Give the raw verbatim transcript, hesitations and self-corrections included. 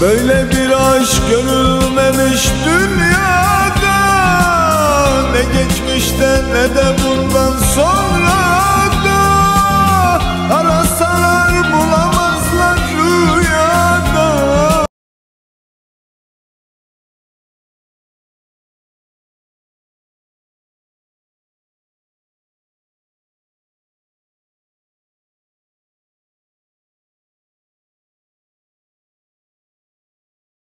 Böyle bir aşk görülmemiş dünyada, ne geçmişte ne de bundan